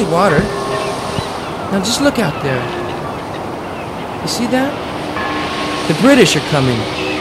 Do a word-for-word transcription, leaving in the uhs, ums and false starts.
only water. Now just look out there. You see that? The British are coming.